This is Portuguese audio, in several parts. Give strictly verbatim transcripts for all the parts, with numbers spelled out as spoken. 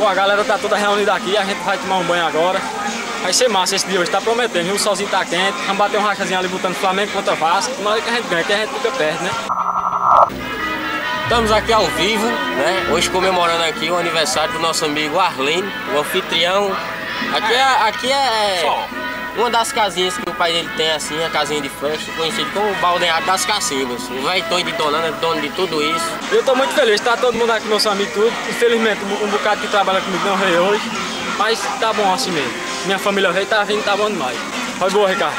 Pô, a galera tá toda reunida aqui, a gente vai tomar um banho agora. Vai ser massa esse dia hoje, tá prometendo, viu? O solzinho tá quente, vamos bater um rachazinho ali botando Flamengo contra Vasco. Na hora que a gente ganha, que a gente fica perto, né? Estamos aqui ao vivo, né? Hoje comemorando aqui o aniversário do nosso amigo Arlene, o anfitrião. Aqui é, aqui é uma das casinhas que o pai dele tem, assim, a casinha de festa, conhecido como o Balneário das Cacimbas. O velho Tonho de Donana é dono de tudo isso. Eu tô muito feliz, tá todo mundo aqui, meus amigos, tudo. Infelizmente, um bocado que trabalha comigo não veio hoje, mas tá bom assim mesmo. Minha família veio, tá vindo, tá bom demais. Foi boa, Ricardo.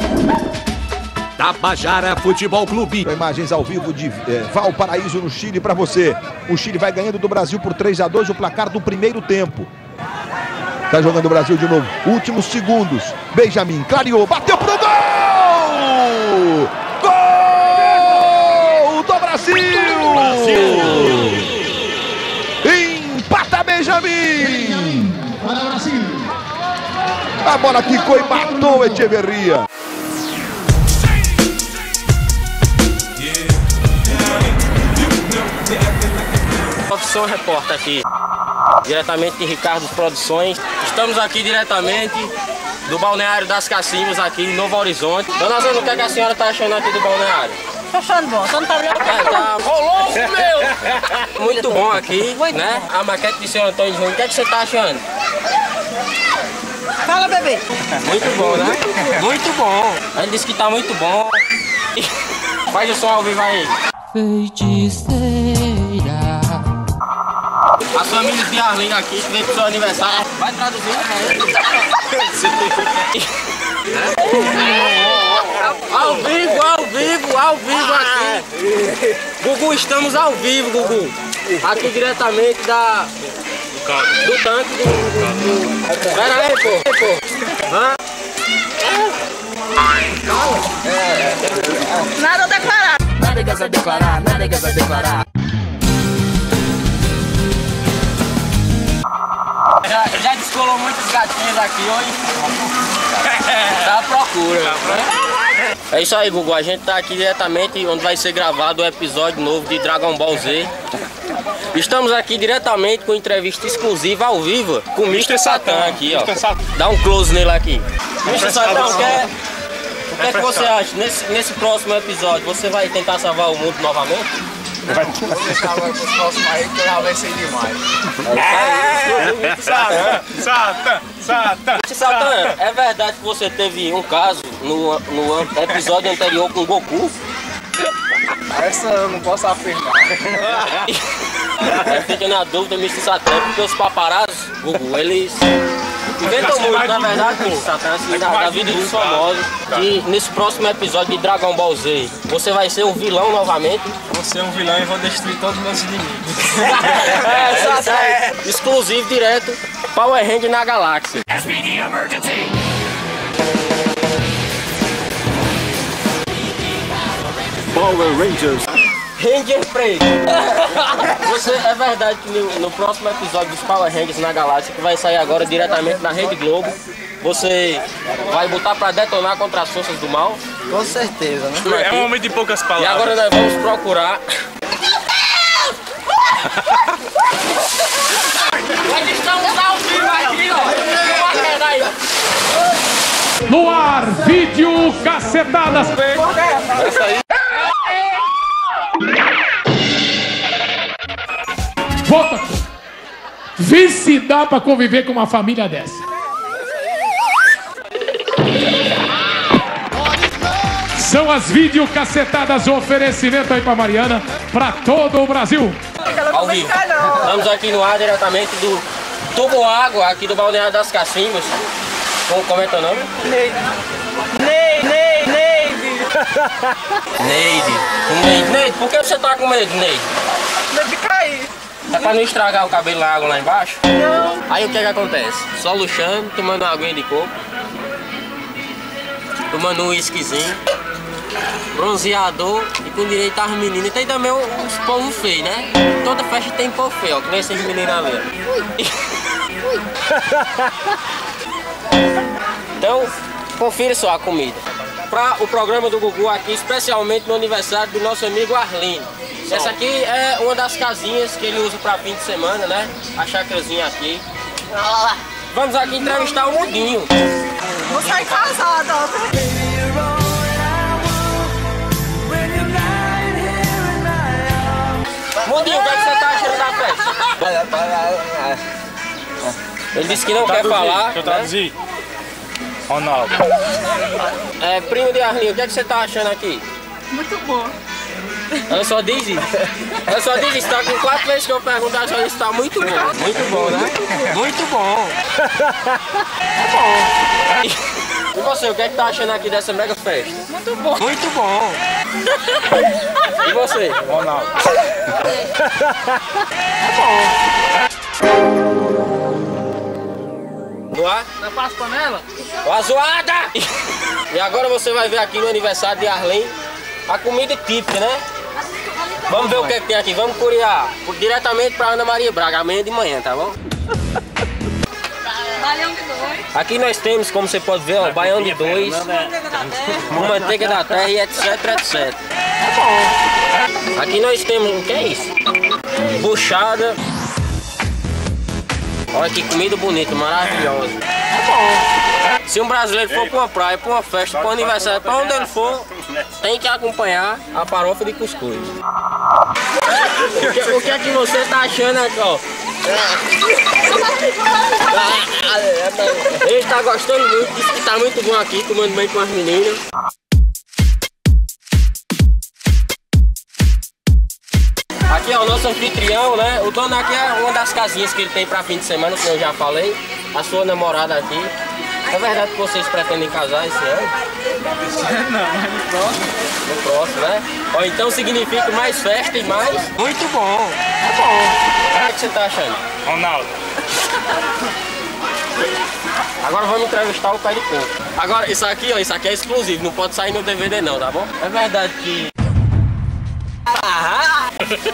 Tabajara Futebol Clube. Imagens ao vivo de é, Valparaíso, no Chile, para você. O Chile vai ganhando do Brasil por três a dois, o placar do primeiro tempo. Tá jogando o Brasil de novo. Últimos segundos. Benjamin clareou, bateu pro gol! Gol do Brasil! Brasil! Empata Benjamin! Para o Brasil! A bola quicou e matou o Echeverria. Profissão Repórter aqui, diretamente de Ricardo Produções. Estamos aqui diretamente do Balneário das Cacimbas, aqui em Novo Horizonte. Dona Zana, o que, é que a senhora está achando aqui do balneário? Tô achando bom, só não tá olhando. É, tá... Ô, louco, meu! Muito bom aqui, né? A maquete do senhor Antônio Júnior, o que, é que você está achando? Fala, bebê. Muito bom, né? Muito bom. Ele disse que tá muito bom. Faz o som ao vivo aí. Feiticeira. As famílias de Arlindo aqui, que veio pro seu aniversário. Vai traduzir, né? Ao vivo, ao vivo, ao vivo aqui. Gugu, estamos ao vivo, Gugu. Aqui diretamente da... do tanque do... do... Pera aí, pô. pô. Hã? Nada a declarar. Nada que a declarar, nada que a declarar. Já, já descolou muitos gatinhos aqui hoje. Tá à procura. É isso aí, Gugu. A gente tá aqui diretamente onde vai ser gravado o episódio novo de Dragon Ball Z. Estamos aqui diretamente com entrevista exclusiva ao vivo com o mister Satan aqui, ó. Dá um close nele aqui. mister Satan, o que é, o que, é que você acha? Nesse, nesse próximo episódio, você vai tentar salvar o mundo novamente? Vai salvar os próximos aí que eu já vai ser demais. É, Satan, Satan, Satan. Satan, é verdade que você teve um caso no, no episódio anterior com o Goku? Essa eu não posso afirmar. Fica na dúvida, mister Satan, porque os paparazzi, Gugu, eles inventam muito, na verdade, mister Satan, assim, da, da vida dos famosos. Que nesse próximo episódio de Dragon Ball Z, você vai ser um vilão novamente. Vou ser um vilão e vou destruir todos os meus inimigos. É, Satan, é exclusivo direto, Power Ranger na galáxia. S P D Emergency. Power Rangers. Ranger preto. Você, é verdade que no, no próximo episódio dos Power Rangers na Galáxia, que vai sair agora diretamente na Rede Globo, você vai botar pra detonar contra as forças do mal? Com certeza, né? É um momento de poucas palavras. E agora nós vamos procurar... Nós estamos ao vivo aqui, ó. No ar, vídeo cacetadas. Essa aí. Volta. Vê se dá pra conviver com uma família dessa. São as videocacetadas, o oferecimento aí pra Mariana, pra todo o Brasil. Ao vivo. Estamos aqui no ar diretamente do Tubo Água, aqui do Balneário das Cacimbas. Como, como é teu nome? Neide. Neide, Neide, Neide. Neide. Neide. Neide, por que você tá com medo, Neide? Medo de cair. É pra não estragar o cabelo na água lá embaixo? Não. Aí o que é que acontece? Só luxando, tomando uma aguinha de coco, tomando um whiskyzinho, bronzeador e com direito às meninas. Tem também uns povos feios, né? Toda festa tem povo feio, ó, que nem esses meninos ali. Então, confira só a comida. Para o programa do Gugu aqui, especialmente no aniversário do nosso amigo Arlindo. Essa aqui é uma das casinhas que ele usa pra fim de semana, né? A chácarazinha aqui. Vamos aqui entrevistar o Mundinho. Vou sair casada, ó. Mundinho, o que, é que você tá achando da festa? Ele disse que não quer falar. Deixa eu traduzir. Né? Ronaldo. É, primo de Arlinho, o que, é que você tá achando aqui? Muito bom. Ela só diz isso. Ela só diz isso. Tá com quatro vezes que eu pergunto, ela só diz que tá muito bom. Muito bom, né? Muito bom. É bom. E você, o que é que tá achando aqui dessa mega festa? Muito bom. Muito bom. E você? Ronaldo. É bom. No ar? Dá pra as panelas? Ó, zoada! E agora você vai ver aqui no aniversário de Arlen a comida típica, né? Vamos ver o que, é que tem aqui, vamos curiar diretamente pra Ana Maria Braga, amanhã de manhã, tá bom? Baião de dois. Aqui nós temos, como você pode ver, ó, baião de dois, uma manteiga da terra e etc, etcétera. Aqui nós temos, o que é isso? Buchada. Olha que comida bonita, maravilhosa. Se um brasileiro for pra uma praia, pra uma festa, pra um aniversário, pra onde ele for, tem que acompanhar a farofa de cuscuz. O que, o que é que você tá achando aqui, ó? Ele tá gostando muito, disse que tá muito bom aqui, tomando bem com as meninas. Aqui é o nosso anfitrião, né? O dono aqui é uma das casinhas que ele tem pra fim de semana, que eu já falei. A sua namorada aqui. É verdade que vocês pretendem casar esse ano? Não, mas no próximo. No próximo, né? Ó, então significa mais festa e mais... Muito bom! É bom! O que, é que você tá achando? Ronaldo. Agora vamos entrevistar o pé de coco. Agora, isso aqui, ó, isso aqui é exclusivo, não pode sair no D V D não, tá bom? É verdade que... Ah!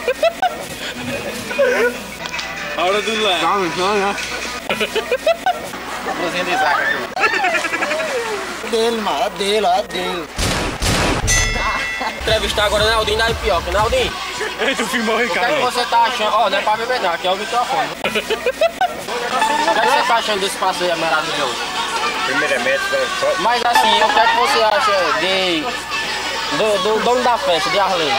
A hora do lã. Calma, então, né? Cozinha de Isaac aqui. Dele, mano. É dele, ó. É dele. Entrevistar agora o Naldinho da Ipioca. Naldinho, Ei, tu filmou o o que é que Ricardo? você tá achando? Ó, não é pra beber não, aqui é o microfone. O que é que você tá achando desse passeio maravilhoso? Primeiramente, só... Mas assim, o que é que você acha de... do, do dono da festa, de Arlen?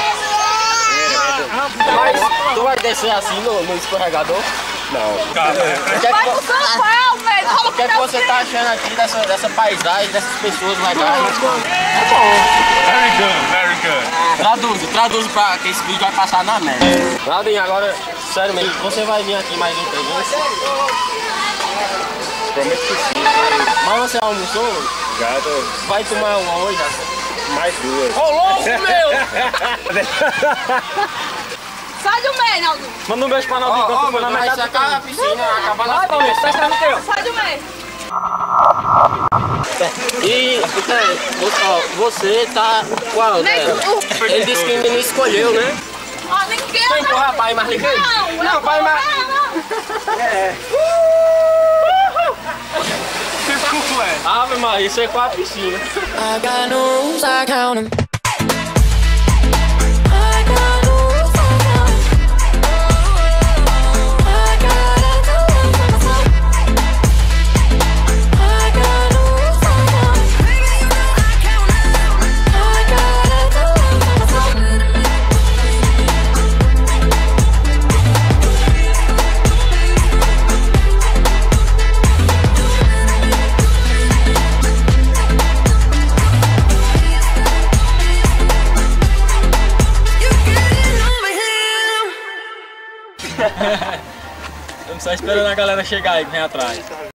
Mas tu vai descer assim no, no escorregador? Não. O que é que, Vai vo- pro São Paulo, velho. o que é que você tá achando aqui dessa, dessa paisagem, dessas pessoas legais? É bom. Very good, very good. Traduz, traduz pra que esse vídeo vai passar na média. Claudinho, agora, sério mesmo, você vai vir aqui mais um presente? Prometo que sim. Mas você almoçou? Já tô... Vai tomar uma hoje? Mais duas. Ô, louco, meu! Sai do meio, Naldo. Manda um beijo pra Naldinho, Ó, quando ó, for meu, na vai metade secar a piscina, acabar na cabeça. Sai do meio. E, então, ó, você tá qual, né? Ele disse que ainda não escolheu, né? Ó, ninguém. Quem pro rapaz mais ligado? Não, Não, vai mais... Ave Maria, isso é com a piscina. I got no rules, I count 'em. I got no rules, I count 'em. I gotta do it for myself. I got no rules, I count 'em. I gotta do it for Estamos só esperando a galera chegar aí que vem atrás.